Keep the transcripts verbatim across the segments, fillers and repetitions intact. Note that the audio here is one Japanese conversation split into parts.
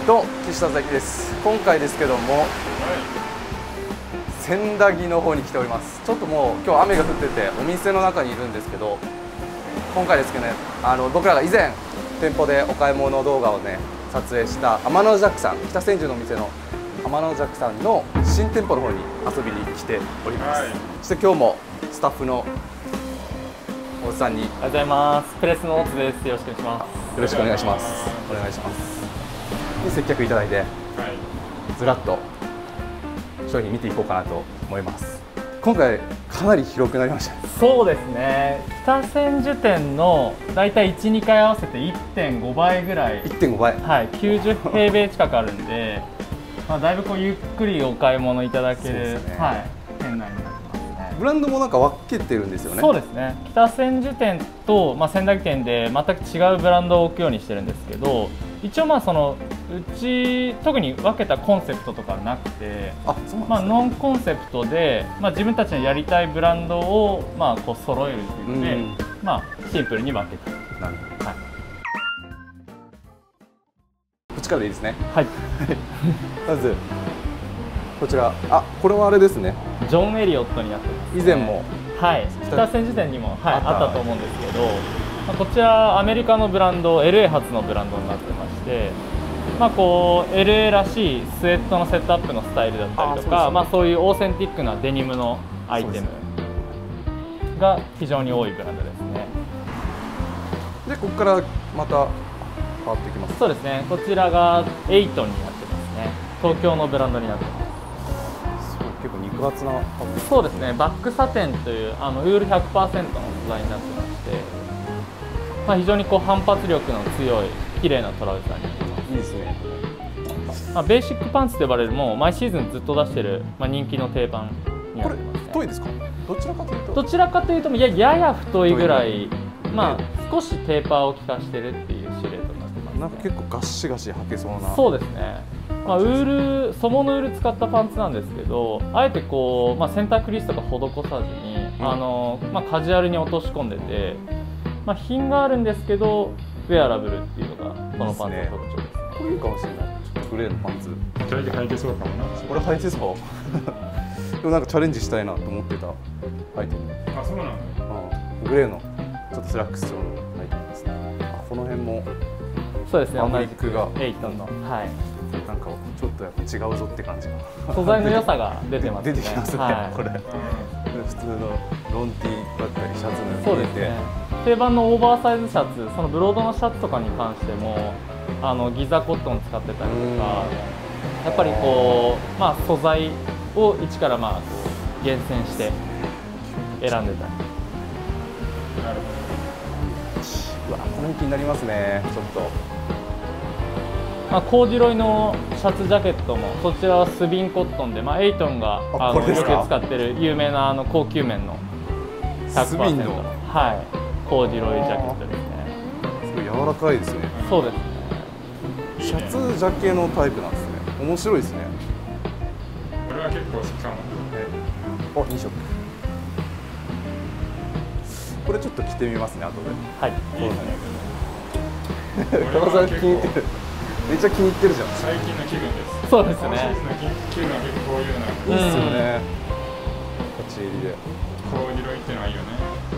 と岸田崎です。今回ですけども、千駄木の方に来ております。ちょっともう今日雨が降っててお店の中にいるんですけど、今回ですけどね、あの僕らが以前店舗でお買い物動画をね撮影した天の弱さん、北千住のお店の天の弱さんの新店舗の方に遊びに来ております、はい、そして今日もスタッフのおじさんに。 ありがとうございます。プレスの大津です。よろしくお願いします。 よろしくお願いします。お願いします。で接客いただいて、はい、ずらっと商品見ていこうかなと思います。今回かなり広くなりました。 そうですね。北千住店のだいたいいち、にかい合わせて いってんご 倍ぐらい。 いってんご 倍。 はい、きゅうじゅう平米近くあるんで、まあだいぶこうゆっくりお買い物いただける、ね、はい、店内になってますね。 ブランドもなんか分けてるんですよね。 そうですね。北千住店とまあ千駄木店で全く違うブランドを置くようにしてるんですけど、一応まあそのうち特に分けたコンセプトとかなくて、あ、そうなんですね。まあノンコンセプトで、まあ自分たちのやりたいブランドをまあこう揃えるっていうので、うん、まあシンプルに分けた。なるほど。はい。 こっちからでいいですね。 はい。 まずこちら、あ、これはあれですね。 ジョン・エリオットになってます、ね。 以前も、はい、 北千住店にも、はい、あったと思うんですけど、まあ、こちらアメリカのブランド、エルエー 発のブランドになってまして。まあこう エルエー らしいスウェットのセットアップのスタイルだったりとか、まあそういうオーセンティックなデニムのアイテムが非常に多いブランドですね。 でここからまた変わってきます。 そうですね。こちらがエイトンになってますね。東京のブランドになってます。 すごい結構肉厚な。 そうですね。バックサテンというあのウール ひゃくパーセント の素材になってまして、まあ非常にこう反発力の強い綺麗なトラウザーになってます。 いいですね。 まあ、ベーシックパンツと呼ばれるもう毎シーズンずっと出してる、まあ、人気の定番になってますね。 太いですか？どちらかというと。 どちらかというとややや太いぐらい、まあ少しテーパーを効かしてるっていうシルエットになってます、ね。なんか結構ガッシガシ履けそうな。 そうですね。まあウール、ソモのウール使ったパンツなんですけど、あえてこうまあセンタークリスとか施さずに、うん、あのまあカジュアルに落とし込んでて、まあ品があるんですけどウェアラブルっていうのがこのパンツの特徴ですね。 これいいかもしれない。ちょっとグレーのパンツ。 チャレンジ履いてそうかもな。 これ履いてそう。でもなんかチャレンジしたいなと思ってたアイテム。 あ、そうなんだ。 うん。グレーのちょっとスラックス調のアイテムですね。あ、この辺も。 そうですね。 ファブリックがエイトンの。はい。 なんかちょっとやっぱ違うぞって感じが。 素材の良さが出てますね。 出てきますね。はい、これ。普通のロンティーだったりシャツのそうですね。定番のオーバーサイズシャツ、そのブロードのシャツとかに関してもあのギザコットン使ってたりとか、やっぱりこうまあ素材を一からまあ厳選して選んでたり。 なるほど。うわ、この辺気になりますね。ちょっと。 まあコーデュロイのシャツジャケットもそちらはスビンコットンで、まあエイトンがあのよく使ってる有名なあの高級面の ひゃくパーセント のはい。コーデュロイジャケットですね。 すごい柔らかいですね。 そうですね。 シャツジャケのタイプなんですね。面白いですね。 これは結構好きかも。 あ、いいショップ。これちょっと着てみますね、後で。 はい。 いいですね。 加賀さん気に入ってる。めっちゃ気に入ってるじゃん。 最近の気分です。 そうですね。 今シーズンの気分は結構こういうの。 いいっすよね。立ち襟で。 コーデュロイってのはいいよね。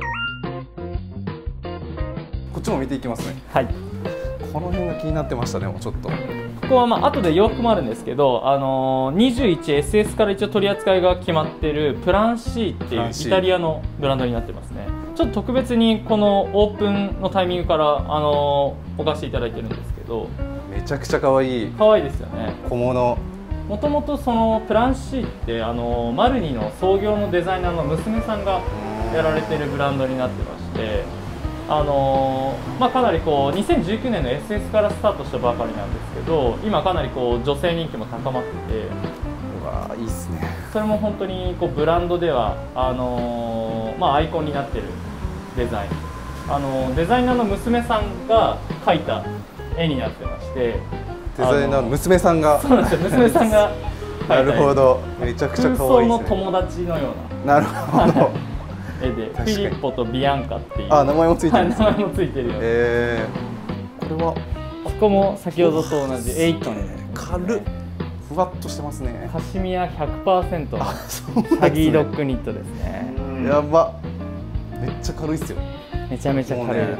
こっちも見ていきますね。 はい。 この辺が気になってましたね、もうちょっと。ここはまあ後で洋服もあるんですけど、あのー、にじゅういちエスエス から一応取り扱いが決まってるプランシーっていうイタリアのブランドになってますね。ちょっと特別にこのオープンのタイミングからあのー、置かせていただいてるんですけど、 めちゃくちゃ可愛い。 可愛いですよね。 小物。 もともとそのプランシーってあのー、マルニの創業のデザイナーの娘さんがやられてるブランドになってまして。あのーまあ、かなりこうにせんじゅうきゅうねんの エスエス からスタートしたばかりなんですけど、今かなりこう女性人気も高まってて、 うわー、いいっすね。 それも本当にこうブランドではあのーまあ、アイコンになってるデザイン、あのー、デザイナーの娘さんが描いた絵になってまして、 デザイナーの娘さんが。 そうなんですよ。娘さんがなるほど、めちゃくちゃ可愛いですね。 空想の友達のような。 なるほど。 絵でフィリッポとビアンカっていう、 あ、名前もついてるんですね。 名前もついてるよ。 えー、これはここも先ほどと同じエイトに。 軽っ、ふわっとしてますね。 カシミヤ ひゃくパーセント のシャギードッグニットですね。 やば、めっちゃ軽いっすよ。 めちゃめちゃ軽いです。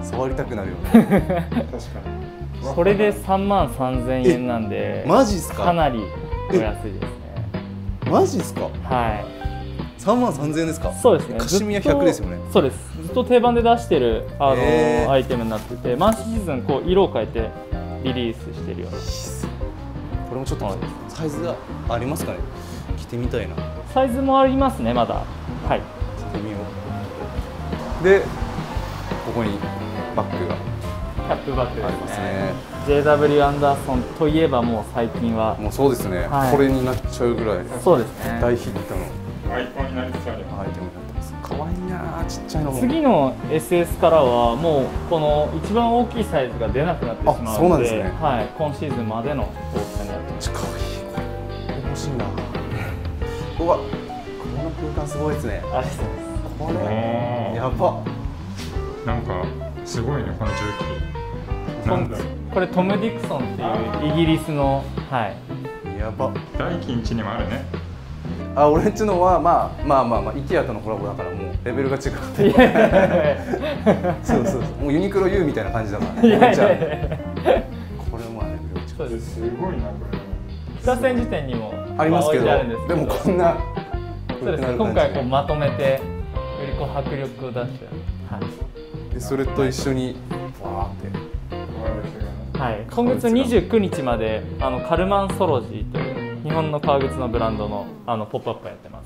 触りたくなるよね。 確かに。 それでさんまんさんぜんえんなんで、 マジっすか？ かなりお安いですね。 マジっすか？ はい。 さんまんさんぜんえんですか？ そうですね。 カシミヤひゃくですよね。 そうです。ずっと定番で出してるあの、 えー、 アイテムになってて、毎シーズンこう色を変えてリリースしてるような。 これもちょっとサイズがありますかね？着てみたいな。 サイズもありますね、まだ。はい。 着てみよう。で、ここにバッグが。 キャップバッグですね。 ありますね。 ジェイダブリュー アンダーソンといえばもう最近はもうそうですね、はい、これになっちゃうぐらいそうですね、 大ヒットのアイコンになりつつあるアイテムになってます。可愛いな、ちっちゃいのも。 次の エスエス からはもうこの一番大きいサイズが出なくなってしまうので、 そうなんですね、 はい、今シーズンまでの大きさになってます。 可愛い、これ欲しいな。うわ、この空間すごいですね。 ありがとうございます。 これやば。 なんかすごいね、この重機。なんだろう、 これトム・ディクソンっていうイギリスの、はい、 やば。 大金地にもあるね。 あ、俺んちのはまあまあまあまあ IKEA とのコラボだからもうレベルが違くてそうそうそう、もうユニクロ U みたいな感じだからね。いやいやいやこれもレベルが違う。 すごいな、これ。 北千住店にもありますけど、 まあ、置いてあるんですけど、 でもこんなそうですね、今回こうまとめてよりこう迫力を出して、はい、 でそれと一緒にわーってはい、今月にじゅうくにちまであのカルマンソロジーという日本の革靴のブランドのあのポップアップやってます。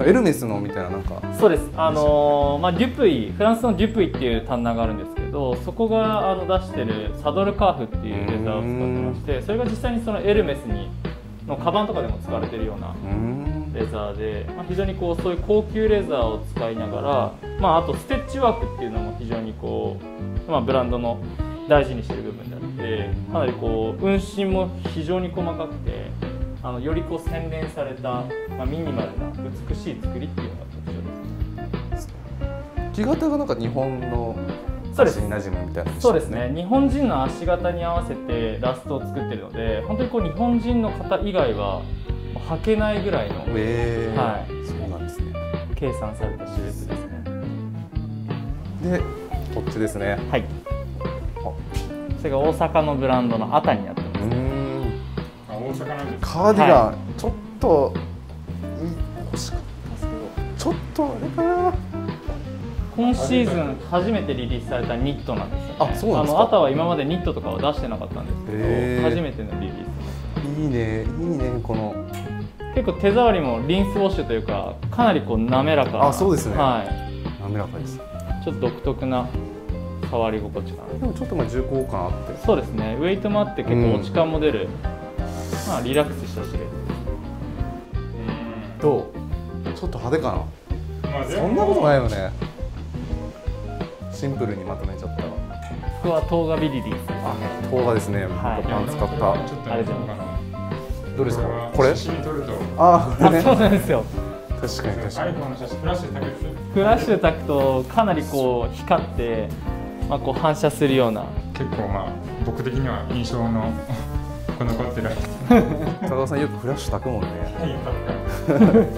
エルメスのみたいな、なんかそうです、あのーまあ、デュプイ、フランスのデュプイっていうタンナーがあるんですけど、そこがあの出してるサドルカーフっていうレザーを使ってまして、それが実際にそのエルメスにのカバンとかでも使われてるようなレザーで、まあ、非常にこうそういう高級レザーを使いながら、まあ、あとステッチワークっていうのも非常にこう、まあ、ブランドの大事にしている部分であって、かなりこう運針も非常に細かくて、あのよりこう洗練された、まあ、ミニマルな美しい作りっていうのが特徴です。 木型がなんか日本の足に馴染むみたいな、ね、 そうですね、日本人の足型に合わせてラストを作ってるので、本当にこう日本人の方以外は履けないぐらいの、 えー、 はい、 そうなんですね、 計算されたシルエットですね。 でこっちですね、 はい、それが大阪のブランドのアタになってます。 うーん、あ、大阪なんです。 カーディガン、はい、ちょっと欲しかったですけど、ちょっとあれかな。 今シーズン初めてリリースされたニットなんですよね。 あ、そうなんですか。 あのアタは今までニットとかは出してなかったんですけど、えー、初めてのリリース。 いいね、いいね、この結構手触りもリンスウォッシュというか、かなりこう滑らかな。 あ、そうですね、 はい、 滑らかです。 ちょっと独特な触り心地かな。 でもちょっとまあ重厚感あって、 そうですね、ウェイトもあって結構落ち感も出る、うん、まあリラックスしたシルエット。どう？ちょっと派手かな、まあ、そんなことないよね。シンプルにまとめちゃったわ。 ここはトーガビリリース。 あ、トーガですね、 はい、 パン使った。 あれじゃないかな。 どうですかこれ？ 写真撮ると。 ああ、ね、そうなんですよ。 確かに確かに。 iPhone の写真フラッシュで焚く。 フラッシュ焚くとかなりこう光って、まあこう反射するような。 結構まあ僕的には印象の残ってる。 高田さんよくフラッシュ焚くもんね。 はい、焚く。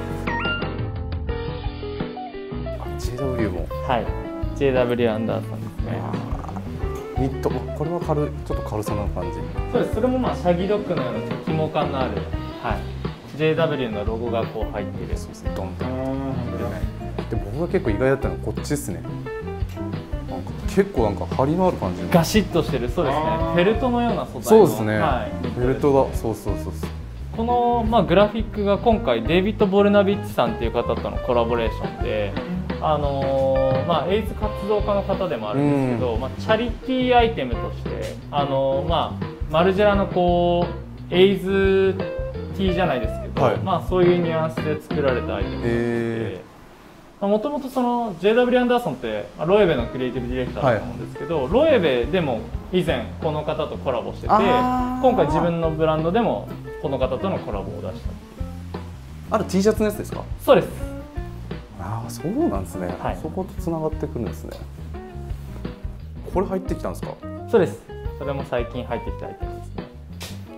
あ、ジェイダブリュー も。 はい。ジェイダブリュー アンダーさんですね。 ニット、これは軽い、ちょっと軽さな感じ。 そうです。それもまあシャギドッグのような紐感のある、はい、ジェイダブリュー のロゴがこう入っている。そうですね。ドンと。で僕が結構意外だったのはこっちですね。なんか結構なんか張りのある感じ。 ガシッとしてる。そうですね。フェルトのような素材の。 そうですね。 はい、 フェルトだ。そうそうそうそう。 このまあグラフィックが今回デイビッド・ボルナビッチさんっていう方とのコラボレーションで。あのーまあ、エイズ活動家の方でもあるんですけど、まあ、チャリティーアイテムとして、あのーまあ、マルジェラのこうエイズティーじゃないですけど、はい、まあ、そういうニュアンスで作られたアイテムで、もともとその ジェイダブリュー アンダーソンってロエベのクリエイティブディレクターだと思うんですけど、はい、ロエベでも以前この方とコラボしてて、今回自分のブランドでもこの方とのコラボを出したっていう。 ある T シャツのやつですか？ そうです。 ああ、そうなんですね、はい、そことつながってくるんですね。これ入ってきたんですか？ そうです。それも最近入ってきたアイテムですね。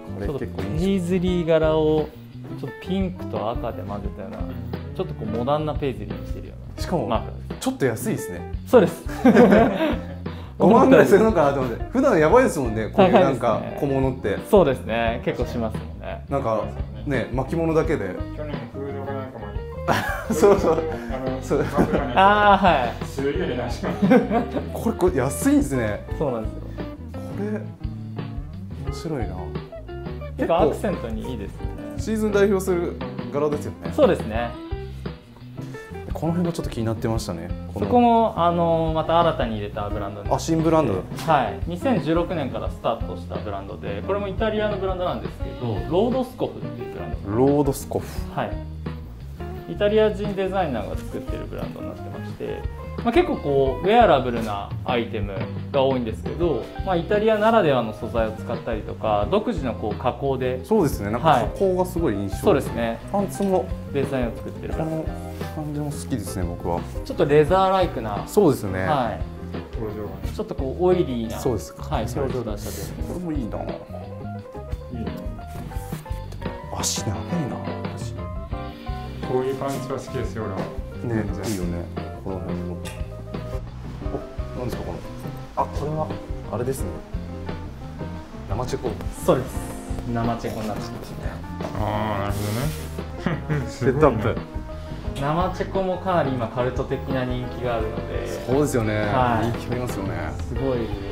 これちょっと結構いいペイズリー柄をちょっとピンクと赤で混ぜたようなちょっとこうモダンなペイズリーにしてるようなしかもマフラーです。 ちょっと安いですね。 そうですごまんぐらいするのかなと思って普段やばいですもんね、こういうなんか小物って。 そうですね、結構しますもんね。 なんかね、巻物だけで去年フードがなんかもそうそうあのそうああはい、 すげえなしかもこれこれ安いんですね。 そうなんですよ。 これ面白いな。 結構アクセントにいいですね。 シーズン代表する柄ですよね。 そうですね。 この辺がちょっと気になってましたね。こそこもあのまた新たに入れたブランドです。 あ、新ブランド。 はい、にせんじゅうろくねんからスタートしたブランドで、これもイタリアのブランドなんですけど、ロードスコフっていうブランド。 ロードスコフ。 はい。イタリア人デザイナーが作ってるブランドになってまして、まあ、結構こうウェアラブルなアイテムが多いんですけど、まあ、イタリアならではの素材を使ったりとか、独自のこう加工で、 そうですね。なんか加工がすごい印象、はい、 そうですね。 パンツもデザインを作ってるブランド。 この感じも好きですね、僕は。 ちょっとレザーライクな。 そうですね。 はい。ちょっとこうオイリーな。 そうですか。 はい、表情出したて。 これもいいな。いいな。足長いな。 こういうパンツは好きですよ、俺は。 ね、いいよね。この辺も。お、なんですかこの。あ、これはあれですね。生チェコ。 そうです。生チェコになってますね。 ああ、なるほどね。 セットアップ。 生チェコもかなり今カルト的な人気があるので。 そうですよね。 はい、 人気ありますよね。 すごい人気ですね。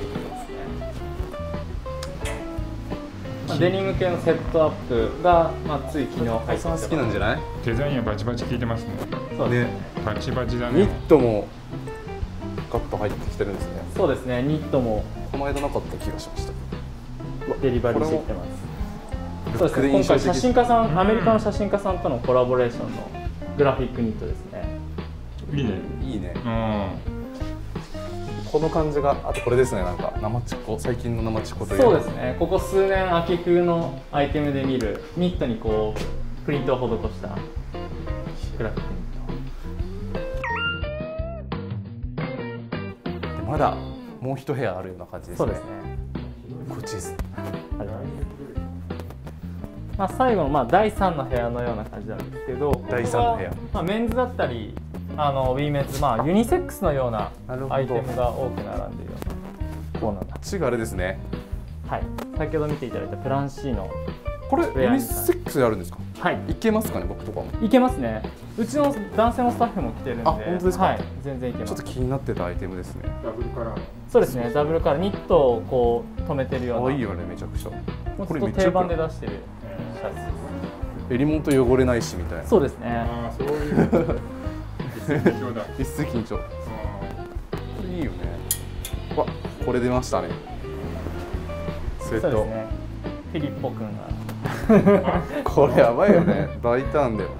まあ、デニム系のセットアップが、まあ、つい昨日入ってきた。 好きなんじゃない？ デザインはバチバチ効いてますね。 そうですね。 バチバチだね。 ニットもガッと入ってきてるんですね。 そうですね。ニットもこの間なかった気がしました。 デリバリーしてきてます。そうですね。今回写真家さん、アメリカの写真家さんとのコラボレーションのグラフィックニットですね。 いいね。 いいね。 うん。 この感じが、あとこれですね、なんか生チコ、最近の生チコという。 そうですね。ここ数年秋冬のアイテムで見るニットにこうプリントを施したグラフィックニット。 まだもう一部屋あるような感じですね。 そうですね。 こっちです。 まあ最後のまあだいさんの部屋のような感じなんですけど、 だいさんの部屋。 まあメンズだったり。あのウィメンズ、まあユニセックスのようなアイテムが多く並んでいるようなコーナーだ。 こっちがあれですね。 はい。先ほど見ていただいたプランシーノ。 これユニセックスであるんですか？ はい。 いけますかね、僕とかも。 いけますね。うちの男性のスタッフも着てるんで。 あ、本当ですか？ はい。全然いけます。 ちょっと気になってたアイテムですね。 ダブルカラー。 そうですね。ダブルカラー、ニットをこう留めてるような。 あ、いいよね、めちゃくちゃ。 これ定番で出してるシャツです。 襟元汚れないしみたいな。 そうですね。 ああ、そういう。緊張だ。 一室緊張。これいいよね。わ、これ出ましたね。スウェット。 そうですね。フィリッポ君が。 これやばいよね。大胆だよね。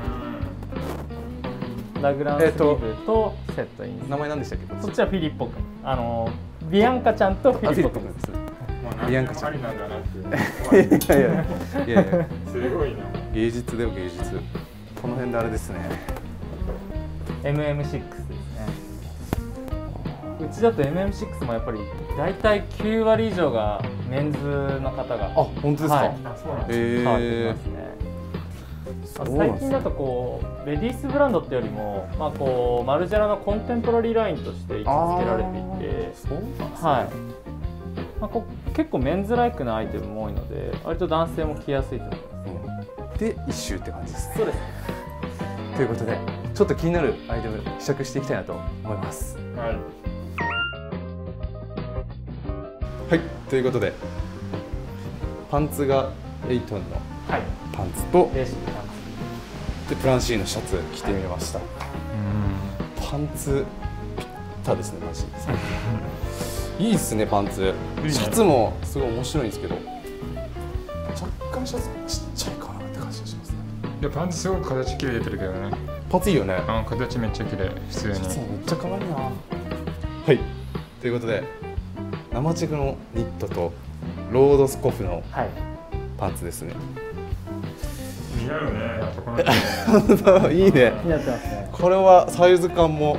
ラグランスリーブとセットイン。 名前何でしたっけ？ そっちはフィリッポ君。あのビアンカちゃんとフィリッポ君です。 ビアンカちゃん。 いやいやいやいや。 すごいな。 芸術だよ芸術。この辺であれですね。 エムエムシックス ですね。うちだと エムエムシックス もやっぱり大体きゅうわり以上がメンズの方が。 あ、本当ですか。 はい、 え変わってきますね。最近だとこうレディースブランドってよりも、まあ、こうマルジェラのコンテンポラリーラインとして位置づけられていて、 そうなんですね。 はい。まあ、こ結構メンズライクなアイテムも多いので、割と男性も着やすいと思います。 うん、で一周って感じですね。 そうです。 ということで、ちょっと気になるアイテム試着していきたいなと思います。 はい。 はい、ということで、パンツがエイトンのパンツと、 レーシングパンツでプランシーのシャツ着てみました。パンツぴったですね、マジで。いいっすね、パンツ。シャツもすごい面白いんですけど、若干シャツちっちゃいかなって感じがしますね。 いや、パンツすごく形綺麗出てるけどね。 パンツいいよね。 あ、形めっちゃ綺麗、普通に。 シャツもめっちゃ可愛いな。はい、ということで、生チェクのニットとロードスコフのパンツですね。 似合うね、やっぱこのいいね。 似合ってますね。 これはサイズ感も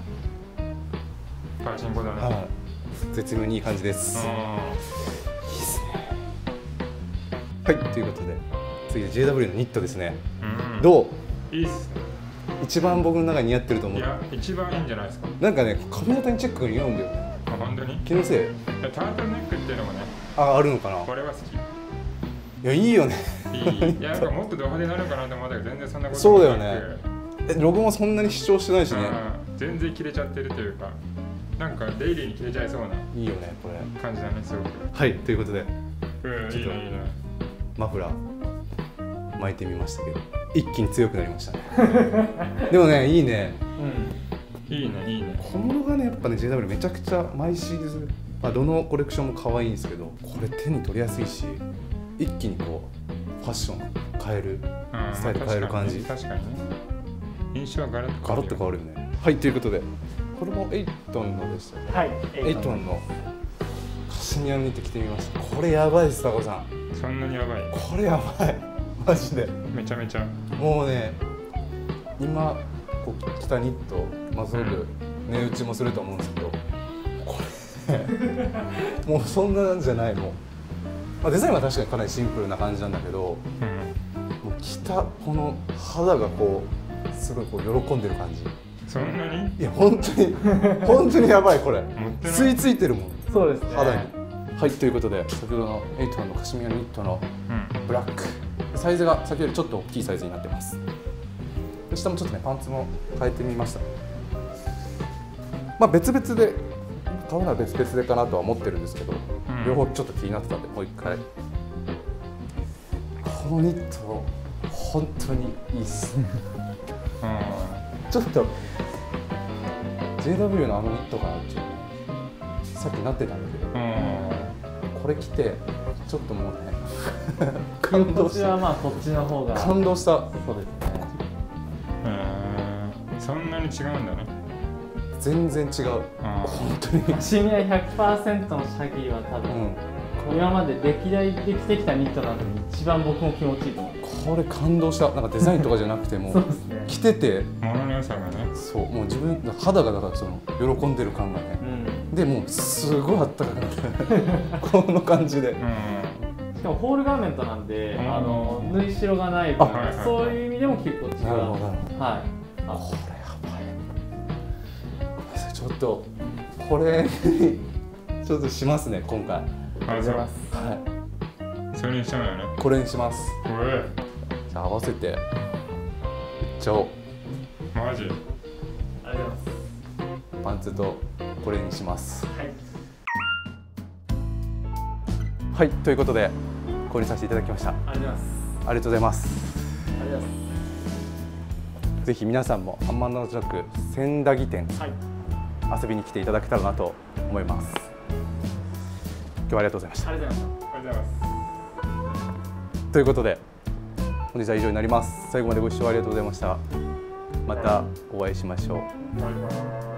パチンコだね。 はい、絶妙にいい感じです。いいですね。 はい、ということで次 ジェイダブリュー のニットですね。 うん、 どういいっすね。 一番僕の中に似合ってると思う。 いや、一番いいんじゃないですか。 なんかね、髪型にチェックが似合うんだよね。 あ、本当に気のせい。 タートルネックっていうのもね、 あ、あるのかな。 これは好き。 いや、いいよね。 いい。いや、なんかもっとド派手になるかなと思ったけど、全然そんなことそうだよなく。 ね。え、ロゴもそんなに主張してないしね。 全然切れちゃってるというか、なんかデイリーに切れちゃいそうな。 いいよね、これ。 感じだね、すごく。 はい、ということで。 うん、いいね、いいね。 マフラー巻いてみましたけど、一気に強くなりましたね。でもね、いいね。 うん。いいね、いいね。 小物がね、やっぱね、ジェイダブリュー めちゃくちゃ毎シーズン、まあ、どのコレクションも可愛いんですけど、これ手に取りやすいし、一気にこうファッション変える、スタイル変える感じ。 確かにね。印象はガラッとガラッと変わるよね。はい、ということで、これもエイトンのでしたね。 はい、 エイトンのカシミヤニット着てみました。これやばいです、タコさん。 そんなにやばい。 これやばい。マジで。 めちゃめちゃ。 もうね、今こう着たニット、まあすごく値打ちもすると思うんですけど、これもうそんなんじゃないもう。まあ、デザインは確かにかなりシンプルな感じなんだけど、 うん、 もう着たこの肌がこうすごいこう喜んでる感じ。 そんなに？ いや本当に本当にやばいこれ。吸い付いてるもん。 そうですね。 肌に。はい、ということで先ほどのエイトンのカシミヤニットのブラック、うん、サイズが先よりちょっと大きいサイズになってます。下もちょっとねパンツも変えてみました。まあ別々で買うのは別々でかなとは思ってるんですけど、うん、両方ちょっと気になってたんでもう一回。このニット本当にいいっす。うん、ちょっと ジェイダブリュー のあのニットかなってさっきなってたんだけど、うん、これ着てちょっともうね感動した。 こっちはまあこっちの方が感動した。 そうですね。 うん、そんなに違うんだね。 全然違う。本当に。 カシミヤ ひゃくパーセント のシャギーは多分、うん、今まで歴代で着てきたニットなのに一番僕も気持ちいいと思う。 これ感動した。なんかデザインとかじゃなくてもそうですね、 着てて物の良さがね。 そう、もう自分肌がだからその喜んでる感がね、うん、でもうすごいあったかくなってこの感じで、うん、 しかもホールガーメントなんで、うん、あの縫い代がない分、そういう意味でも結構違う。 なるほど。はい。 あ、 これやばい。ごめんなさい、ちょっとこれちょっとしますね今回。 ありがとうございます。 はい。 それにしちゃうよね。 これにします。 これ。 じゃあ合わせていっちゃおう。 マジ。 ありがとうございます。 パンツとこれにします。 はい。 はい、ということで購入させていただきました。 ありがとうございます。 ありがとうございます。 ありがとうございます。 ぜひ皆さんも天の弱千駄木店、はい、遊びに来ていただけたらなと思います。今日はありがとうございました。 ありがとうございました。 ありがとうございます。 ということで本日は以上になります。最後までご視聴ありがとうございました。またお会いしましょう。 バイバイ。